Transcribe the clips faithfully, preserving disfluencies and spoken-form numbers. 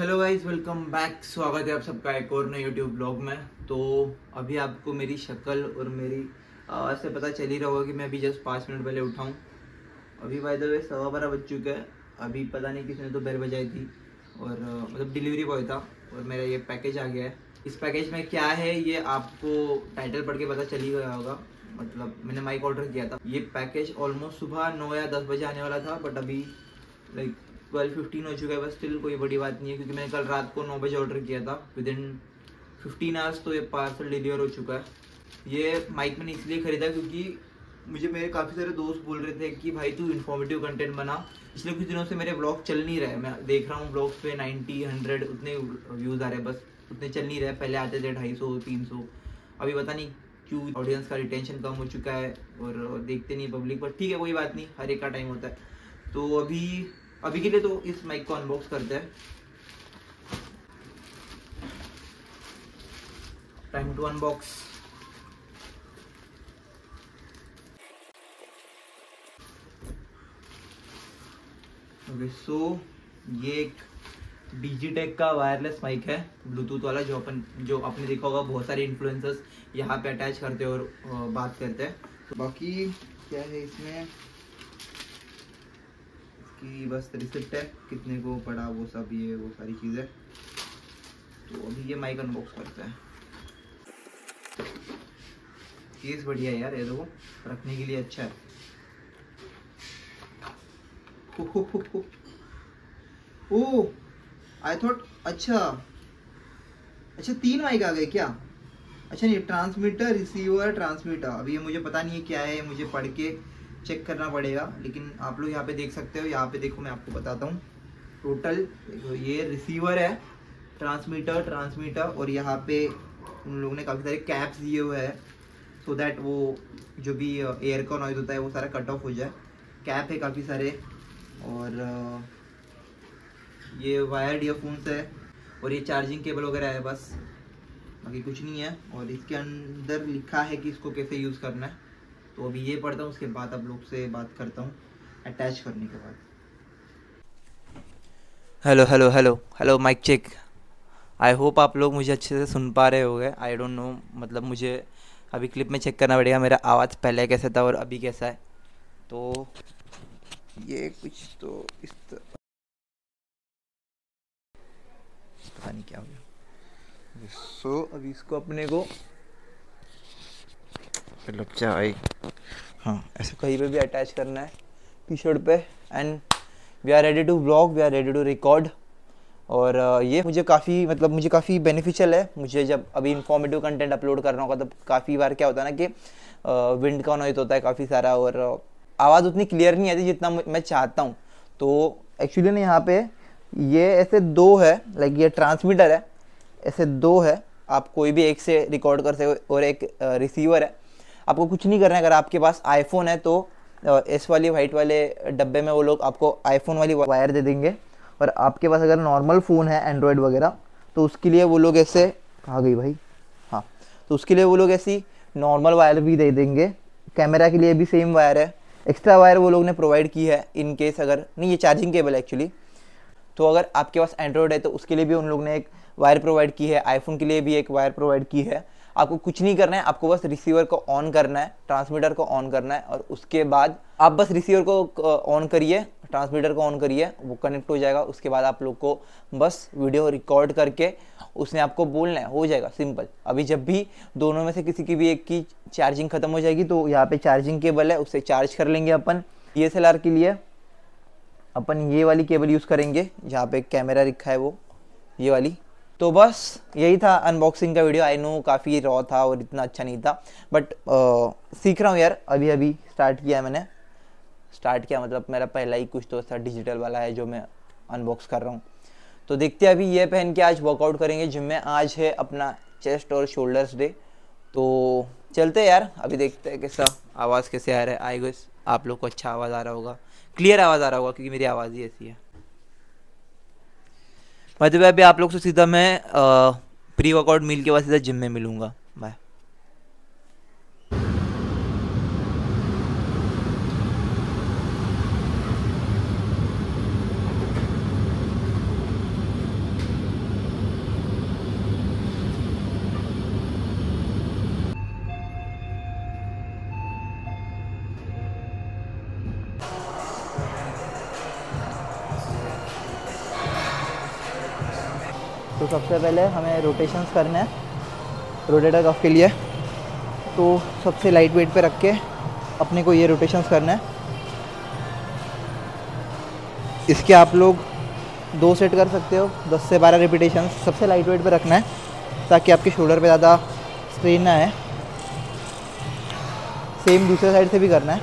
Hello guys, welcome back. स्वागत है आप सबका एक और नए यूट्यूब ब्लॉग में। तो अभी आपको मेरी शक्ल और मेरी आवाज़ से पता चल ही रहा होगा कि मैं अभी जस्ट पाँच मिनट पहले उठा हूँ। अभी बाय द वे सवा बारह बज चुका है। अभी पता नहीं किसने तो बेल बजाई थी और मतलब डिलीवरी बॉय था और मेरा ये पैकेज आ गया है। इस पैकेज में क्या है ये आपको टाइटल पढ़ के पता चल ही गया होगा। मतलब मैंने माइक ऑर्डर किया था। ये पैकेज ऑलमोस्ट सुबह नौ या दस बजे आने वाला था, बट अभी लाइक ट्वेल्व फिफ्टीन हो चुका है। बस स्टिल कोई बड़ी बात नहीं है क्योंकि मैंने कल रात को नौ बजे ऑर्डर किया था। विद इन फिफ्टीन आवर्स तो ये पार्सल डिलीवर हो चुका है। ये माइक मैंने इसलिए ख़रीदा क्योंकि मुझे मेरे काफ़ी सारे दोस्त बोल रहे थे कि भाई तू इन्फॉर्मेटिव कंटेंट बना। इसलिए कुछ दिनों से मेरे ब्लॉग चल नहीं रहे। मैं देख रहा हूँ ब्लॉग्स पे नाइन्टी हंड्रेड उतने व्यूज़ आ रहे हैं, बस उतने चल नहीं रहे। पहले आते थे ढाई सौ तीन सौ। अभी पता नहीं क्यों ऑडियंस का रिटेंशन कम हो चुका है और देखते नहीं पब्लिक। पर ठीक है, कोई बात नहीं, हर एक का टाइम होता है। तो अभी अभी के लिए तो इस माइक को अनबॉक्स करते हैं। Time to unbox. Okay, so ये एक डिजिटेक का वायरलेस माइक है, ब्लूटूथ वाला, जो अपन जो आपने देखा होगा बहुत सारे इन्फ्लुएंसर्स यहाँ पे अटैच करते हैं और बात करते हैं। तो बाकी क्या है इसमें कि बस रिसिप्ट है, कितने को पड़ा वो सब, ये वो सारी चीज़ें। तो अभी ये माइक अनबॉक्स करते हैं। केस बढ़िया है यार, ये देखो रखने के लिए अच्छा है। ओह, आई थॉट अच्छा अच्छा तीन माइक आ गए क्या? अच्छा नहीं, ट्रांसमीटर रिसीवर ट्रांसमीटर। अभी ये मुझे पता नहीं है क्या है, मुझे पढ़ के चेक करना पड़ेगा। लेकिन आप लोग यहाँ पे देख सकते हो। यहाँ पे देखो, मैं आपको बताता हूँ। टोटल देखो, ये रिसीवर है, ट्रांसमीटर ट्रांसमीटर और यहाँ पे उन लोगों ने काफ़ी सारे कैप्स दिए हुए हैं सो दैट वो जो भी एयर का नॉइज़ होता है वो सारा कट ऑफ हो जाए। कैप है काफ़ी सारे और ये वायर्ड ईयरफोन्स है और ये चार्जिंग केबल वगैरह है, बस बाकी कुछ नहीं है। और इसके अंदर लिखा है कि इसको कैसे यूज़ करना है। तो अभी ये पढ़ता हूँ, उसके बाद आप लोग से बात करता हूँ अटैच करने के बाद। Hello hello hello hello, mike check. I hope आप लोग मुझे अच्छे से सुन पा रहे होंगे। आई डोंट नो, मतलब मुझे अभी क्लिप में चेक करना पड़ेगा मेरा आवाज़ पहले कैसा था और अभी कैसा है। तो ये कुछ तो इस तरह, पता नहीं क्या हो गया। सो so, अभी इसको अपने को लग जाए, हाँ ऐसे कहीं पे भी अटैच करना है टी शर्ट पे। And we are ready to vlog, we are ready to record. और ये मुझे काफ़ी मतलब मुझे काफ़ी बेनिफिशियल है। मुझे जब अभी इन्फॉर्मेटिव कंटेंट अपलोड करना होगा तब काफ़ी बार क्या होता है ना कि विंड का नॉइज़ होता है काफ़ी सारा और आवाज़ उतनी क्लियर नहीं आती जितना मैं चाहता हूँ। तो एक्चुअली ना यहाँ पे ये ऐसे दो है, लाइक ये ट्रांसमीटर है, ऐसे दो है। आप कोई भी एक से रिकॉर्ड कर सकते और एक रिसीवर है। आपको कुछ नहीं करना है। अगर आपके पास आईफोन है तो इस वाली वाइट वाले डब्बे में वो लोग आपको आईफोन वाली वायर दे देंगे। और आपके पास अगर नॉर्मल फ़ोन है एंड्रॉयड वगैरह तो उसके लिए वो लोग ऐसे, कहाँ गई भाई, हाँ, तो उसके लिए वो लोग ऐसी नॉर्मल वायर भी दे देंगे। कैमरा के लिए भी सेम वायर है, एक्स्ट्रा वायर वो लोग ने प्रोवाइड की है इन केस अगर नहीं, ये चार्जिंग केबल एक्चुअली। तो अगर आपके पास एंड्रॉयड है तो उसके लिए भी उन लोग ने एक वायर प्रोवाइड की है, आईफोन के लिए भी एक वायर प्रोवाइड की है। आपको कुछ नहीं करना है, आपको बस रिसीवर को ऑन करना है, ट्रांसमीटर को ऑन करना है और उसके बाद आप बस रिसीवर को ऑन करिए, ट्रांसमीटर को ऑन करिए, वो कनेक्ट हो जाएगा। उसके बाद आप लोग को बस वीडियो रिकॉर्ड करके उसने आपको बोलना है, हो जाएगा सिंपल। अभी जब भी दोनों में से किसी की भी एक की चार्जिंग ख़त्म हो जाएगी तो यहाँ पे चार्जिंग केबल है, उससे चार्ज कर लेंगे अपन। डी एस एल आर के लिए अपन ये वाली केबल यूज़ करेंगे, जहाँ पे कैमरा रखा है वो ये वाली। तो बस यही था अनबॉक्सिंग का वीडियो। आई नो काफ़ी रॉ था और इतना अच्छा नहीं था, बट सीख रहा हूँ यार। अभी अभी स्टार्ट किया है मैंने, स्टार्ट किया मतलब मेरा पहला ही कुछ तो ऐसा डिजिटल वाला है जो मैं अनबॉक्स कर रहा हूँ। तो देखते हैं, अभी ये पहन के आज वर्कआउट करेंगे जिम में। आज है अपना चेस्ट और शोल्डर्स डे, तो चलते हैं यार। अभी देखते हैं कैसा आवाज़ कैसे आ रहा है। आई गेस आप लोग को अच्छा आवाज़ आ रहा होगा, क्लियर आवाज़ आ रहा होगा क्योंकि मेरी आवाज़ ही ऐसी है। मतलब अभी आप लोग से सीधा मैं प्री वर्कआउट मील के बाद सीधा जिम में मिलूँगा। बाय। तो सबसे पहले हमें रोटेशंस करने हैं रोटेटर कफ के लिए। तो सबसे लाइट वेट पे रख के अपने को ये रोटेशंस करना है। इसके आप लोग दो सेट कर सकते हो, दस से बारह रिपीटेशन। सबसे लाइट वेट पे रखना है ताकि आपके शोल्डर पे ज़्यादा स्ट्रेन ना आए। सेम दूसरे साइड से भी करना है।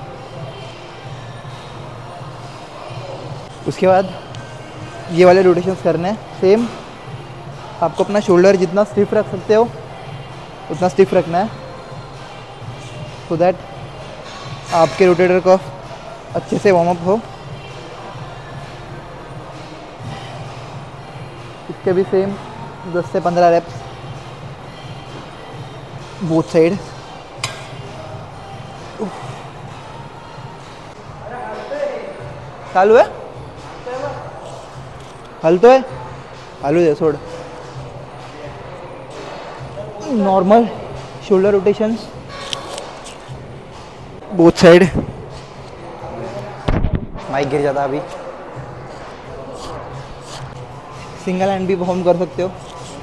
उसके बाद ये वाले रोटेशंस करने हैं सेम। आपको अपना शोल्डर जितना स्टिफ रख सकते हो उतना स्टिफ रखना है, सो so दैट आपके रोटेटर कफ अच्छे से वार्म अप हो। इसके भी सेम दस से पंद्रह रेप्स बोथ साइड। चालू है, हल तो है, चालू है। छोड़ normal shoulder rotations both side. Mike गिर जाता अभी। सिंगल हैंड भी परफॉर्म कर सकते हो।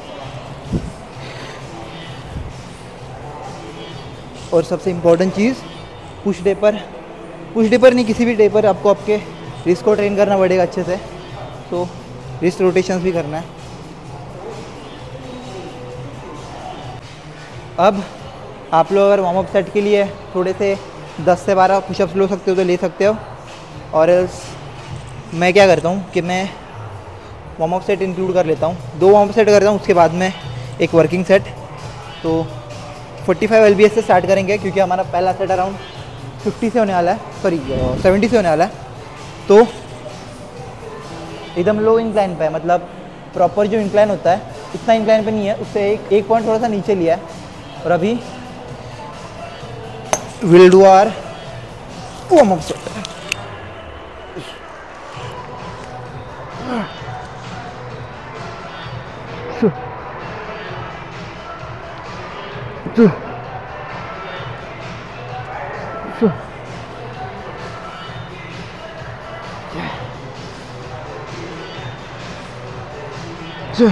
और सबसे इम्पोर्टेंट चीज़ पुश डे पर पुश डे पर नहीं, किसी भी डे पर आपको आपके रिस्ट को ट्रेन करना पड़ेगा अच्छे से। तो रिस्ट रोटेशंस भी करना है। अब आप लोग अगर वार्म अप सेट के लिए थोड़े से दस से बारह पुशअप्स ले सकते हो तो ले सकते हो। और एल्स मैं क्या करता हूँ कि मैं वार्म अप सेट इंक्लूड कर लेता हूँ। दो वार्म अप सेट करता हूँ, उसके बाद में एक वर्किंग सेट। तो पैंतालीस एल बी एस से स्टार्ट करेंगे क्योंकि हमारा पहला सेट अराउंड पचास से होने वाला है, सॉरी सत्तर से होने वाला है। तो एकदम लो इंक्लाइन पे है, मतलब प्रॉपर जो इंक्लाइन होता है इतना इंक्लाइन पे नहीं है, उससे एक एक पॉइंट थोड़ा सा नीचे लिया है। और अभी will do our warm up set. Two. Two. Two.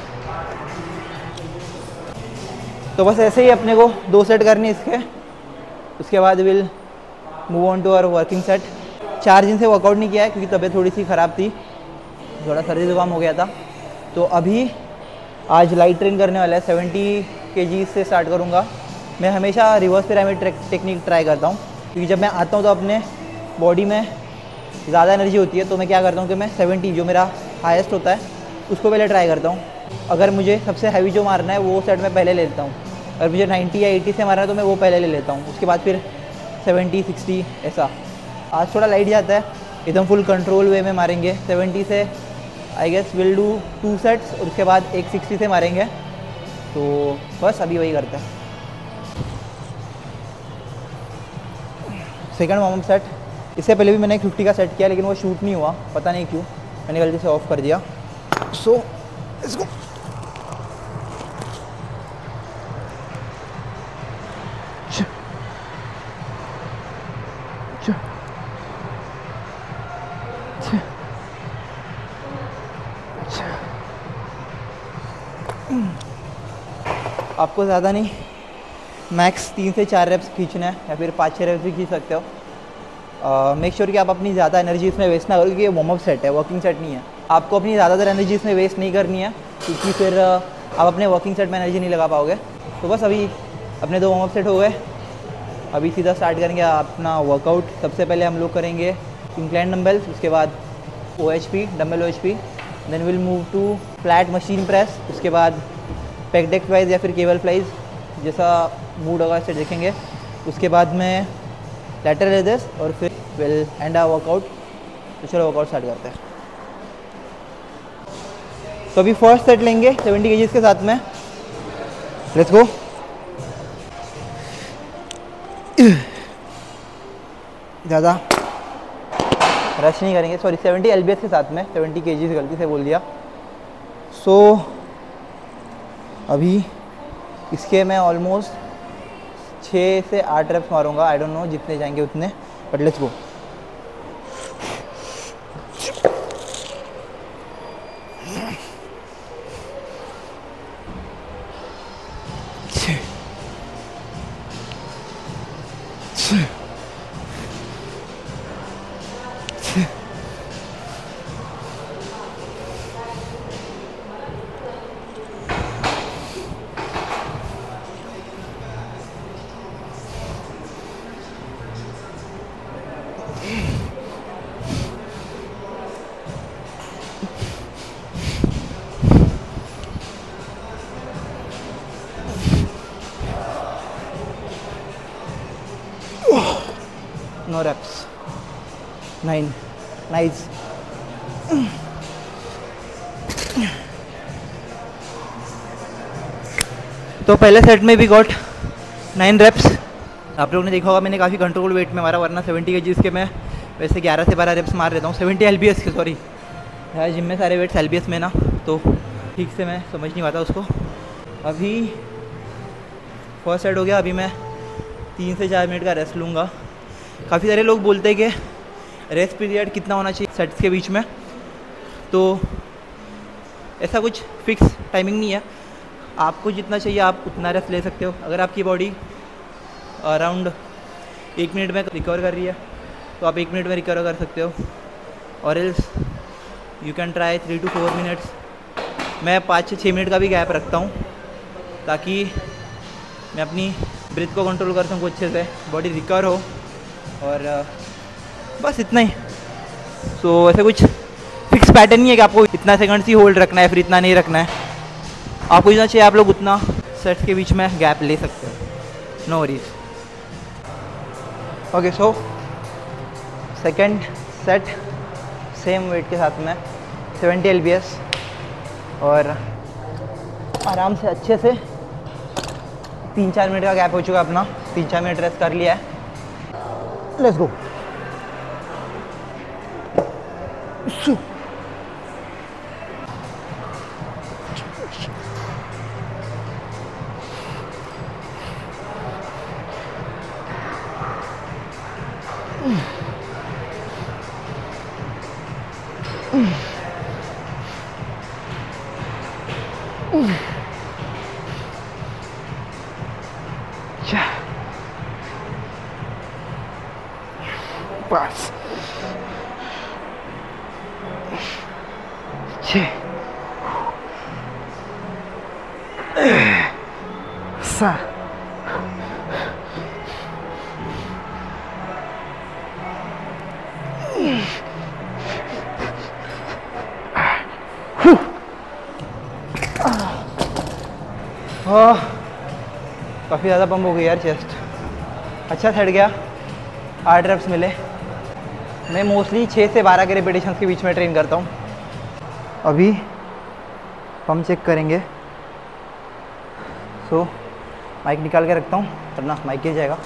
तो बस ऐसे ही अपने को दो सेट करनी इसके। उसके बाद will move on to our working set. चार दिन से वर्कआउट नहीं किया है क्योंकि तबीयत थोड़ी सी ख़राब थी, थोड़ा सर्दी जुकाम हो गया था। तो अभी आज लाइट ट्रेन करने वाला है, सत्तर केजी से स्टार्ट करूँगा। मैं हमेशा रिवर्स पिरामिड टेक्निक ट्राई करता हूँ क्योंकि जब मैं आता हूँ तो अपने बॉडी में ज़्यादा एनर्जी होती है। तो मैं क्या करता हूँ कि मैं सत्तर जो मेरा हाईएस्ट होता है उसको पहले ट्राई करता हूँ। अगर मुझे सबसे हैवी जो मारना है वो सेट मैं पहले ले लेता हूँ। अगर मुझे नब्बे या अस्सी से मारना है तो मैं वो पहले ले लेता हूँ। उसके बाद फिर सत्तर साठ ऐसा। आज थोड़ा लाइट जाता है, एकदम फुल कंट्रोल वे में मारेंगे। सत्तर से I guess will do two sets और उसके बाद एक साठ से मारेंगे। तो बस अभी वही करते हैं। Second warm up set. इससे पहले भी मैंने एक पचास का सेट किया लेकिन वो शूट नहीं हुआ, पता नहीं क्यों, मैंने गलती से ऑफ कर दिया। So let's go. आपको ज़्यादा नहीं, मैक्स तीन से चार रेप्स खींचना है या फिर पाँच छः रेप्स भी खींच सकते हो। मेक श्योर कि आप अपनी ज़्यादा एनर्जी इसमें वेस्ट ना करो क्योंकि ये वार्म अप सेट है, वर्किंग सेट नहीं है। आपको अपनी ज़्यादातर एनर्जी इसमें वेस्ट नहीं करनी है क्योंकि फिर आप अपने वर्किंग सेट में एनर्जी नहीं लगा पाओगे। तो बस अभी अपने दो वार्म अप सेट हो गए, अभी सीधा स्टार्ट करेंगे अपना वर्कआउट। सबसे पहले हम लोग करेंगे इंक्लाइन डंबल्स, उसके बाद O H P dumbbell O H P, then will move to flat machine press, उसके बाद पेक डेक फ्लाइज या फिर केबल फ्लाइज, जैसा मूड होगा इसे देखेंगे। उसके बाद में लैटरल रेजेस और फिर विल एंड आ वर्कआउट। तो चलो वर्कआउट स्टार्ट करते हैं। तो अभी फर्स्ट सेट लेंगे सत्तर केजीज के साथ में। Let's go. ज़्यादा रश नहीं करेंगे, सॉरी सत्तर एलबीएस के साथ में, सत्तर केजीज गलती से बोल दिया। सो so, अभी इसके मैं ऑलमोस्ट छः से आठ रेप्स मारूंगा। आई डोंट नो जितने जाएंगे उतने, but let's go. No reps. Nine. Nice. तो पहले सेट में भी गॉट नाइन रेप्स। आप लोगों ने देखा होगा मैंने काफ़ी कंट्रोल वेट में मारा, वरना सेवेंटी के जी के मैं वैसे ग्यारह से बारह रेप्स मार लेता हूँ। सेवेंटी एल बी एस के, सॉरी यार जिम में सारे वेट्स एल बी एस में ना, तो ठीक से मैं समझ नहीं पाता उसको। अभी फर्स्ट सेट हो गया, अभी मैं तीन से चार मिनट का रेस्ट लूँगा। काफ़ी सारे लोग बोलते हैं कि रेस्ट पीरियड कितना होना चाहिए सेट्स के बीच में, तो ऐसा कुछ फिक्स टाइमिंग नहीं है, आपको जितना चाहिए आप उतना रेस्ट ले सकते हो। अगर आपकी बॉडी अराउंड एक मिनट में रिकवर कर रही है तो आप एक मिनट में रिकवर कर सकते हो, और else you can try three two four minutes. मैं पाँच से छः मिनट का भी गैप रखता हूँ ताकि मैं अपनी ब्रीथ को कंट्रोल कर सकूँ अच्छे से, बॉडी रिकवर हो, और बस इतना ही। सो so, ऐसे कुछ फिक्स पैटर्न नहीं है कि आपको इतना सेकंड्स ही होल्ड रखना है फिर इतना नहीं रखना है, आपको जितना चाहिए आप लोग उतना सेट्स के बीच में गैप ले सकते हो, no worries. Okay, so second set same weight के साथ में सेवेंटी एल बी एस, और आराम से अच्छे से तीन चार मिनट का गैप हो चुका अपना, तीन चार मिनट रेस्ट कर लिया है। Let's go. पाँच, छः, सात, काफ़ी ज़्यादा पंप हो गई यार चेस्ट। अच्छा सेट गया, आठ रेप्स मिले। मैं मोस्टली छः से बारह के रिपीटेशंस के बीच में ट्रेन करता हूँ। अभी पंप चेक करेंगे। सो माइक निकाल के रखता हूँ वरना माइक गिर जाएगा।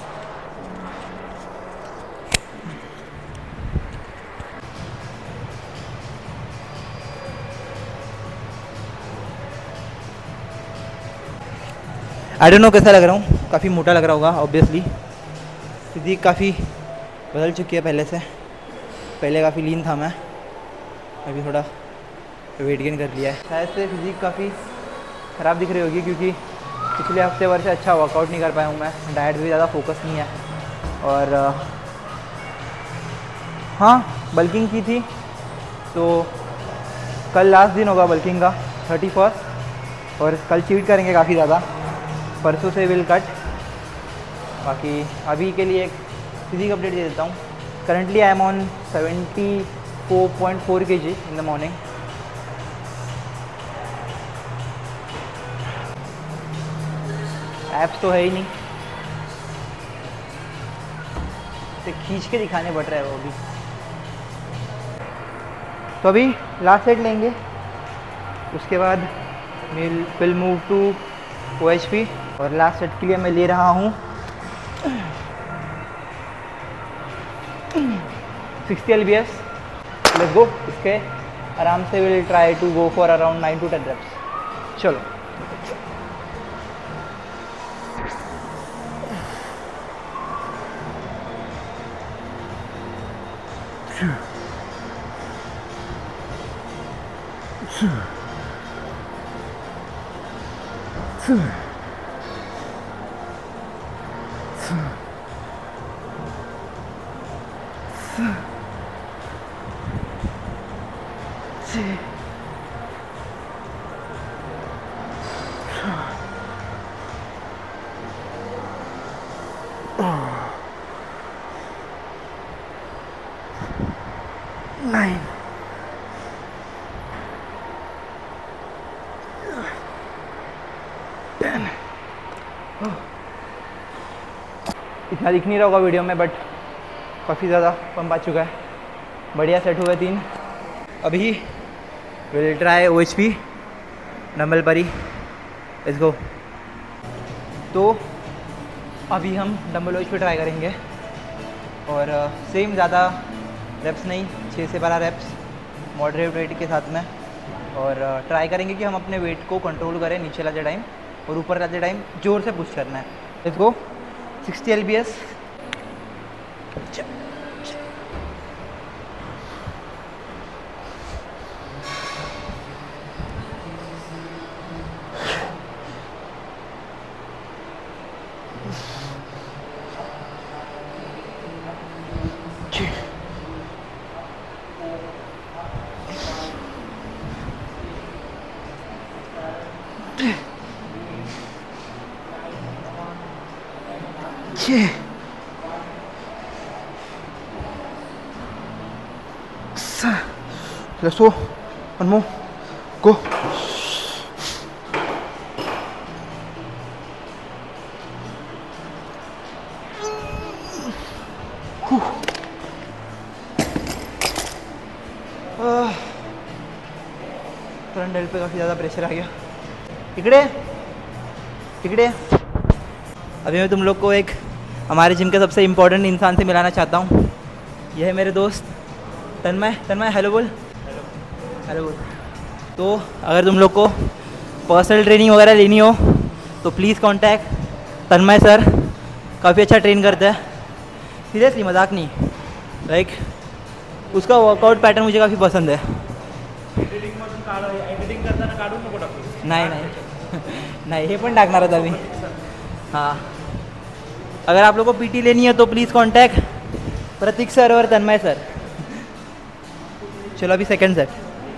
आई डोंट नो कैसा लग रहा हूँ, काफ़ी मोटा लग रहा होगा ऑब्वियसली। फिजिक काफ़ी बदल चुकी है पहले से, पहले काफ़ी लीन था मैं, अभी थोड़ा वेट गेन कर लिया है। शायद से फिजिक काफ़ी ख़राब दिख रही होगी क्योंकि पिछले हफ्ते भर से अच्छा वर्कआउट नहीं कर पाया हूँ मैं, डाइट भी ज़्यादा फोकस नहीं है, और हाँ बल्किंग की थी। तो कल लास्ट दिन होगा बल्किंग का, थर्टी फर्स्ट, और कल चीट करेंगे काफ़ी ज़्यादा, परसों से विल कट। बाकी अभी के लिए एक फिजिक अपडेट दे देता हूँ। Currently I am on seventy four point four K G in the morning. एप्स तो है ही नहीं, तो खींच के दिखाने पड़ रहा है वो अभी। तो अभी लास्ट सेट लेंगे, उसके बाद will will move to O H P, और लास्ट सेट के लिए मैं ले रहा हूँ sixty L B S. Let's go. इसके आराम से will try to go for around nine to ten reps. चलो नाइन, टेन। इतना दिख नहीं रहा होगा वीडियो में, बट काफ़ी ज़्यादा पंप आ चुका है। बढ़िया सेट हुए तीन। अभी will try O H P dumbbell पर ही। Let's go. तो अभी हम dumbbell O H P try करेंगे और सेम ज़्यादा रेप्स नहीं, छः से बारह रेप्स मॉडरेट वेट के साथ में। और ट्राई करेंगे कि हम अपने वेट को कंट्रोल करें नीचे लाते टाइम, और ऊपर लाते टाइम जोर से पुश करना है। Let's go. Sixty L B S. Yeah. Let's go. One more. Go. Front delt पे काफ़ी ज़्यादा प्रेशर आ गया। इकड़े इकड़े अभी मैं तुम लोग को एक हमारे जिम के सबसे इम्पोर्टेंट इंसान से मिलाना चाहता हूँ। यह है मेरे दोस्त तन्मय। तन्मय हेलो बोल। हेलो हेलो बोल। तो अगर तुम लोग को पर्सनल ट्रेनिंग वगैरह लेनी हो तो प्लीज़ कांटेक्ट तन्मय सर। काफ़ी अच्छा ट्रेन करता है, सीरियसली मजाक नहीं। लाइक like, उसका वर्कआउट पैटर्न मुझे काफ़ी पसंद है। नाही नाही नाही हे पण टाकणार होता मी। हाँ, अगर आप लोगों को पीटी लेनी है तो प्लीज़ कांटेक्ट प्रतीक सर और तन्मय सर। चलो अभी सेकंड सेट।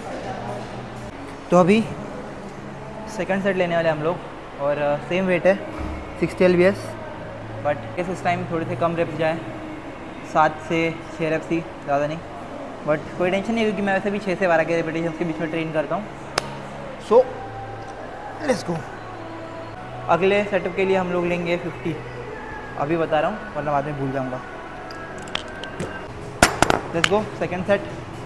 तो अभी सेकंड सेट लेने वाले हम लोग, और सेम वेट है sixty L B S, but इस टाइम थोड़े से कम रेप्स जाए, सात से छः रेप्स ही, ज़्यादा नहीं। बट कोई टेंशन नहीं, क्योंकि मैं वैसे भी छः से बारह के रेपिटेशंस के बीच में ट्रेन करता हूँ। So let's go. अगले सेटअप के लिए हम लोग लेंगे फिफ्टी। अभी बता रहा हूँ वरना बाद में भूल जाऊँगा। Let's go. Second set.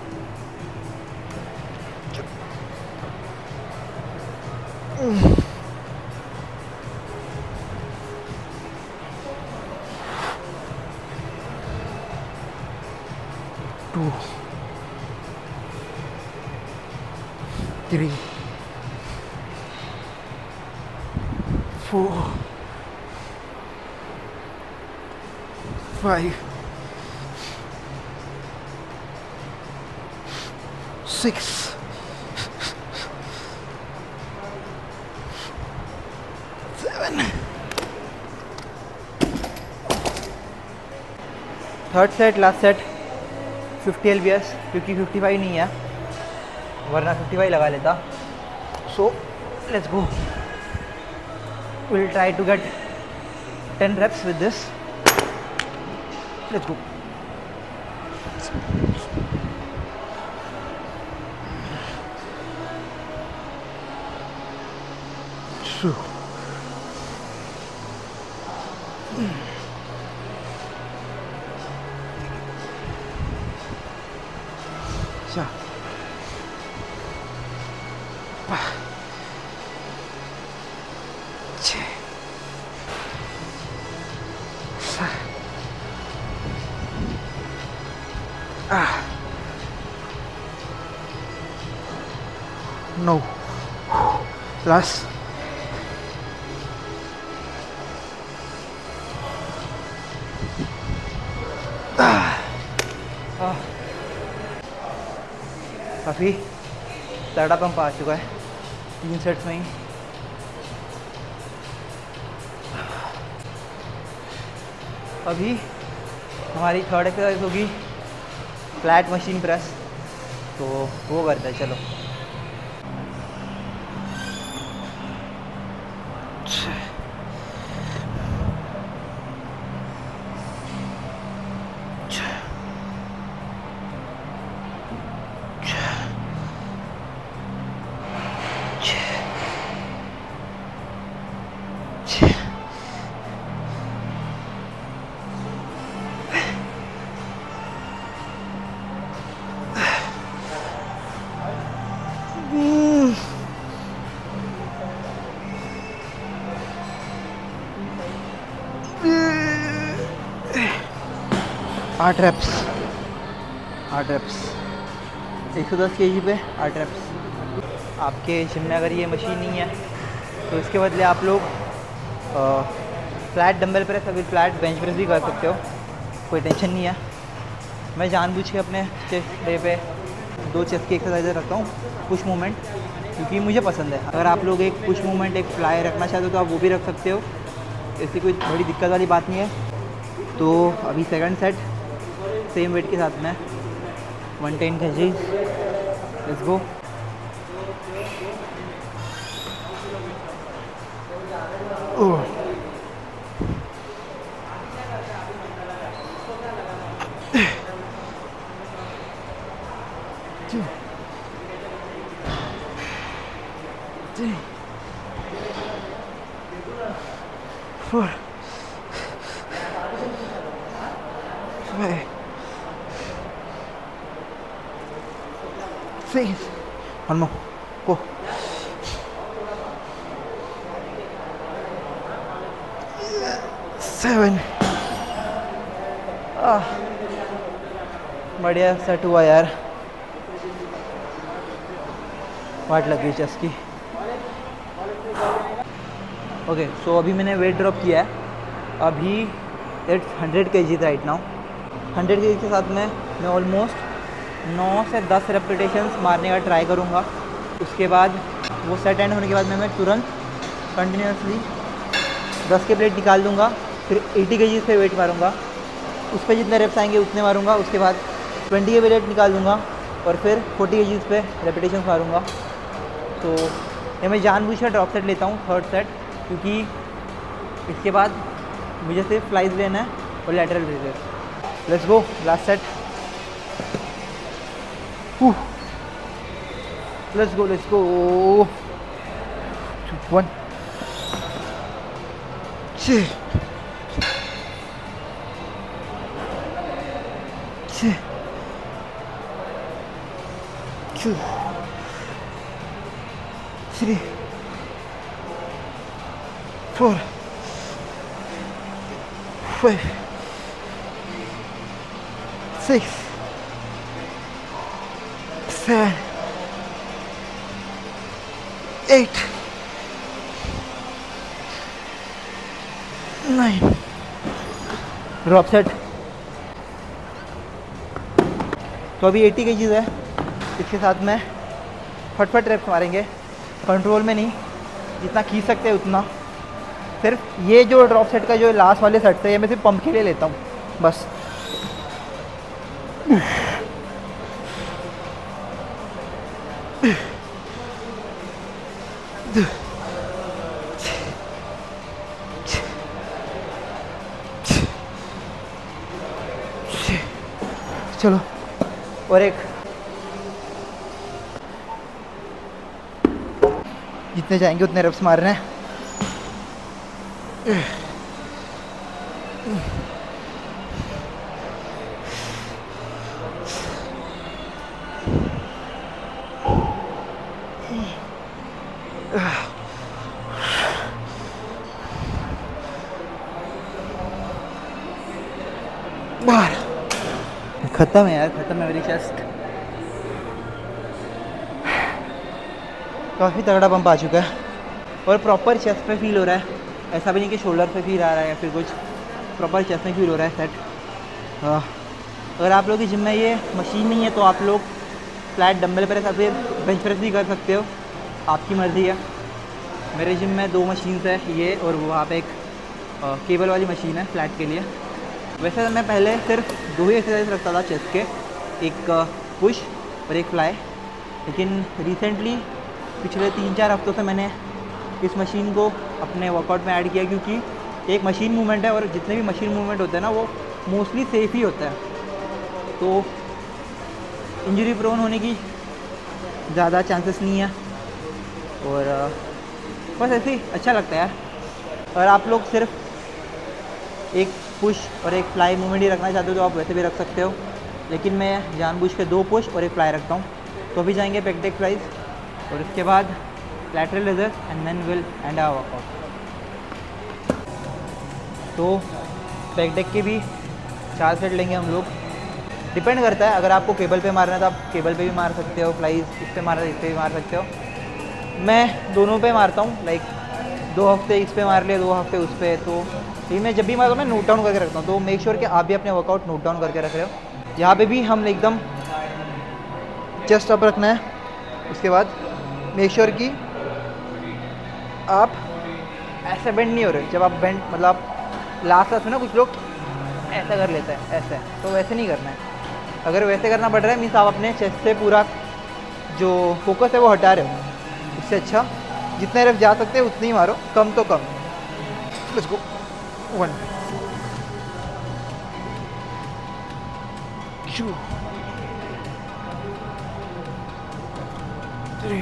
Two, three, four, five, six, seven। Third set, last set, fifty L B S, क्योंकि फिफ्टी फाइव नहीं है, वरना फिफ्टी फाइव लगा लेता। So let's go. We'll try to get ten reps with this. Let's go. So. Yeah. Ah. No. Last. Ah. Ah. काफ़ी तगड़ा pump आ चुका है तीन सेट्स में ही। अभी हमारी थर्ड एक्सरसाइज होगी फ्लैट मशीन प्रेस, तो वो करते हैं। चलो आठ रेप्स, आठ रेप्स, एक सौ दस के जी पे आठ रेप्स। आपके जिम में अगर ये मशीन नहीं है तो इसके बदले आप लोग फ्लैट डंबल प्रेस या फिर फ्लैट बेंच प्रेस भी कर सकते हो, कोई टेंशन नहीं है। मैं जानबूझ के अपने चेस्ट डे पे दो चेस्ट की एक्सरसाइज रखता हूँ, पुश मूवमेंट, क्योंकि मुझे पसंद है। अगर आप लोग एक पुश मूवमेंट, एक फ्लाई रखना चाहते हो तो आप वो भी रख सकते हो, इससे कोई बड़ी दिक्कत वाली बात नहीं है। तो अभी सेकंड सेट सेम वेट के साथ में one ten K G, let's go. Four, five, six, one more, go. Seven. Ah, बढ़िया सेट हुआ यार, वाट लग गई चेस्ट की। ओके, सो अभी मैंने वेट ड्रॉप किया है, अभी इट्स हंड्रेड के जी राइट नाउ। हंड्रेड के जी के साथ में मैं ऑलमोस्ट नौ से दस रेपिटेशंस मारने का ट्राई करूँगा। उसके बाद वो सेट एंड होने के बाद में मैं तुरंत कंटिन्यूसली दस के प्लेट निकाल दूँगा, फिर अस्सी के जी पे वेट मारूँगा, उस पर जितने रेप्स आएंगे उतने मारूँगा। उसके बाद बीस के प्लेट निकाल दूँगा और फिर चालीस के जी पे रेपिटेशंस मारूँगा। तो ये मैं जानबूझ कर ड्रॉप सेट लेता हूँ, थर्ड सेट, क्योंकि इसके बाद मुझे सिर्फ फ्लाइज लेना है और lateral raises. Let's go, last set. Let's go, let's go, one, two, two, three, four, five, six, seven, eight, nine. Drop set. तो अभी अस्सी केजीज है, इसके साथ में फटफट रेप्स मारेंगे, कंट्रोल में नहीं, जितना खींच सकते हैं उतना। सिर्फ ये जो ड्रॉप सेट का जो लास्ट वाले सेट है, ये मैं सिर्फ पंप के लिए लेता हूँ बस। चलो और एक, जितने जाएंगे उतने रेप्स मारने हैं। बाहर खत्म है यार, खत्म है मेरी चेस्ट। काफ़ी तगड़ा पंप आ चुका है और प्रॉपर चेस्ट पे फील हो रहा है, ऐसा भी नहीं कि शोल्डर पे फील आ रहा है या फिर कुछ, प्रॉपर चेस्ट में फील हो रहा है सेट। हाँ, अगर आप लोग की जिम में ये मशीन नहीं है तो आप लोग फ्लैट डंबल प्रेस या फिर बेंच प्रेस भी कर सकते हो, आपकी मर्ज़ी है। मेरे जिम में दो मशीन्स है, ये और वहाँ पे एक आ, केबल वाली मशीन है फ्लैट के लिए। वैसे मैं पहले सिर्फ दो ही एक्सरसाइज रखता था चेस्ट के, एक पुश और एक फ्लाई। लेकिन रिसेंटली पिछले तीन चार हफ्तों से मैंने इस मशीन को अपने वर्कआउट में ऐड किया, क्योंकि एक मशीन मूवमेंट है और जितने भी मशीन मूवमेंट होते हैं ना वो मोस्टली सेफ़ ही होता है, तो इंजरी प्रोन होने की ज़्यादा चांसेस नहीं है। और बस ऐसे ही अच्छा लगता है यार। और आप लोग सिर्फ एक पुश और एक फ्लाई मूवमेंट ही रखना चाहते हो तो आप वैसे भी रख सकते हो, लेकिन मैं जानबूझ के दो पुश और एक फ्लाई रखता हूँ। तो अभी जाएंगे पेक डेक फ्लाइज और इसके बाद lateral raisers and then will end our workout. तो पेक डेक के भी चार सेट लेंगे हम लोग। डिपेंड करता है, अगर आपको केबल पे मारना है तो आप केबल पे भी मार सकते हो, फ्लाइज इस पे मारना है इस पे भी मार सकते हो। मैं दोनों पे मारता हूँ, लाइक दो हफ्ते इस पे मार लिया, दो हफ्ते उस पे। तो ये मैं जब भी मारता हूँ मैं नोट डाउन करके रखता हूँ, तो मेक श्योर कि आप भी अपने वर्कआउट नोट डाउन करके रख रहे हो। यहाँ पे भी हम एकदम चेस्ट अप रखना है। उसके बाद मेक श्योर कि आप ऐसे बेंड नहीं हो रहे। जब आप बेंड मतलब लास्ट लास्ट में ना कुछ लोग ऐसा कर लेते हैं ऐसे, तो वैसे नहीं करना है। अगर वैसे करना पड़ रहा है मीन्स आप अपने चेस्ट से पूरा जो फोकस है वो हटा रहे हो। इससे अच्छा जितने रफ जा सकते हैं उतनी ही मारो, कम तो कम। लेट्स गो। One two three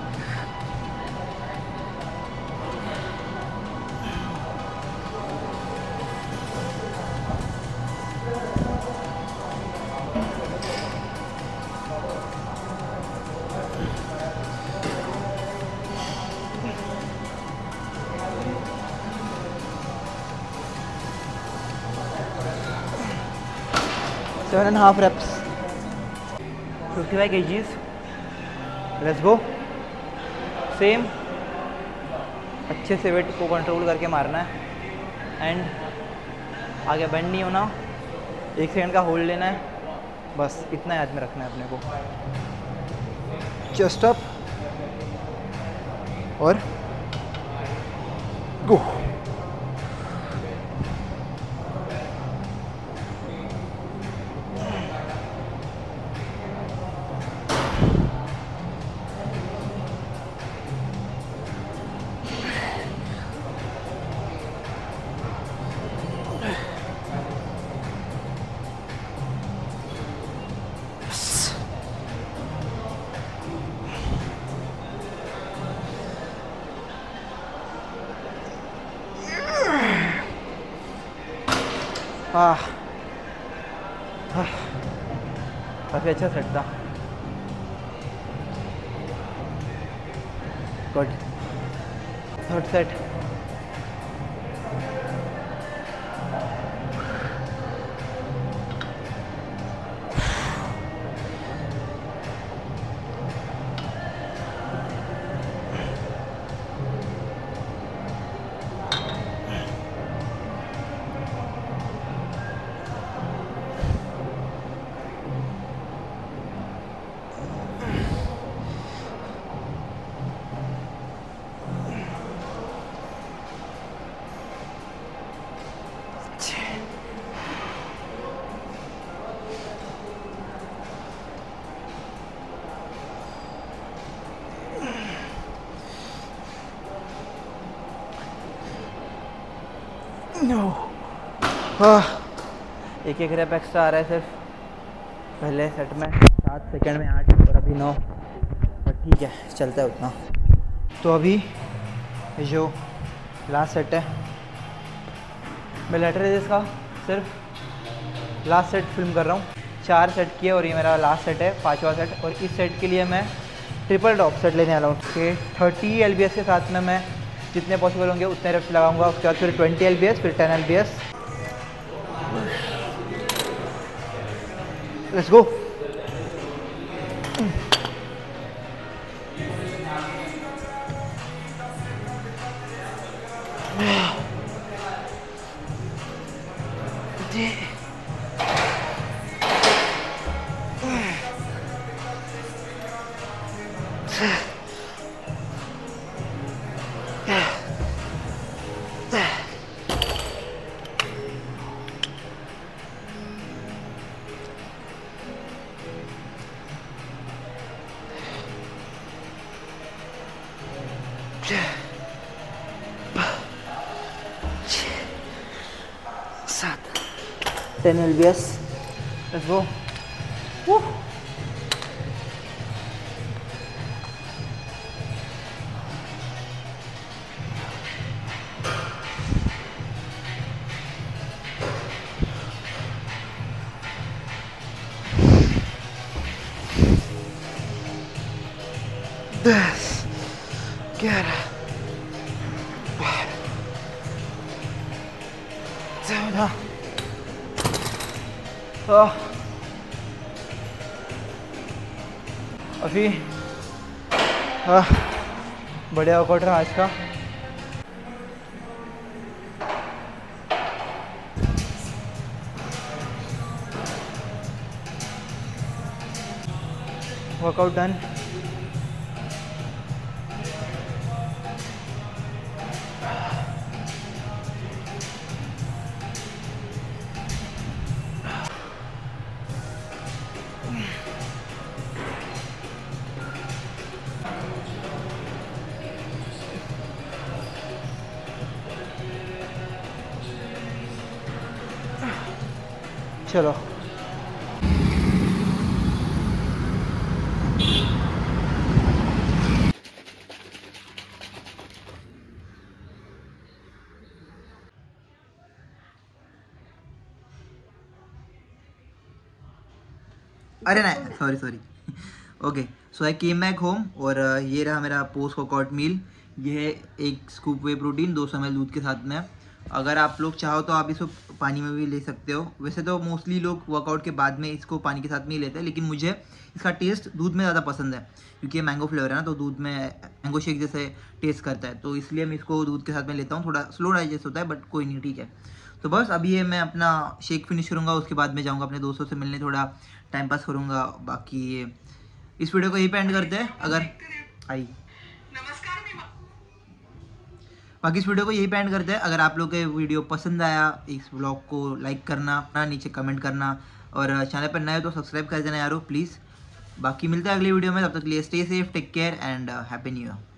seven and half reps, fifty five kgs. Let's go. Same अच्छे से वेट को कंट्रोल करके मारना है एंड आगे बेंड नहीं होना। एक सेकंड का होल्ड लेना है, बस इतना याद में रखना है अपने को। चेस्ट अप और गो। हाँ हाँ काफ़ी अच्छा सेट था। गुड। Third set. नो हाँ एक एक रेप एक्स्ट्रा आ रहा है सिर्फ। पहले सेट में सात सेकंड में आठ और अभी नौ, पर ठीक है चलता है उतना। तो अभी जो लास्ट सेट है मैं लैटरल रेज़ का सिर्फ लास्ट सेट फिल्म कर रहा हूँ। चार सेट किए और ये मेरा लास्ट सेट है, पांचवा सेट। और इस सेट के लिए मैं ट्रिपल टॉप सेट लेने वाला हूँ कि थर्टी एल बी एस के साथ में मैं जितने पॉसिबल होंगे उतने रेप्स लगाऊंगा। उसके बाद फिर ट्वेंटी एल बी एस, फिर ten L B S. Let's go. सात ten L B S, let's go. दस, ग्यारह, बारह, चौदह, अभी बढ़िया वर्कआउट रहा आज का। Workout done. चलो अरे नहीं, sorry sorry okay, so I came back home और ये रहा मेरा पोस्ट वर्कआउट मील। ये है एक स्कूप वे प्रोटीन दो सौ एम एल दूध के साथ में। अगर आप लोग चाहो तो आप इसको पानी में भी ले सकते हो। वैसे तो मोस्टली लोग वर्कआउट के बाद में इसको पानी के साथ में ही लेते हैं, लेकिन मुझे इसका टेस्ट दूध में ज़्यादा पसंद है क्योंकि ये मैंगो फ्लेवर है ना, तो दूध में मैंगो शेक जैसे टेस्ट करता है, तो इसलिए मैं इसको दूध के साथ में लेता हूँ। थोड़ा स्लो डाइजेस्ट होता है बट कोई नहीं, ठीक है। तो बस अभी ये मैं अपना शेक फिनिश करूँगा, उसके बाद में जाऊँगा अपने दोस्तों से मिलने, थोड़ा टाइम पास करूँगा। बाकी ये इस वीडियो को यहीं पे एंड करते हैं। अगर आई बाकी इस वीडियो को यही पे एंड करते हैं। अगर आप लोग के वीडियो पसंद आया, इस व्लॉग को लाइक करना, नीचे कमेंट करना और चैनल पर नए हो तो सब्सक्राइब कर देना यारो प्लीज़। बाकी मिलते हैं अगली वीडियो में, तब तक के लिए stay safe, take care and happy new year.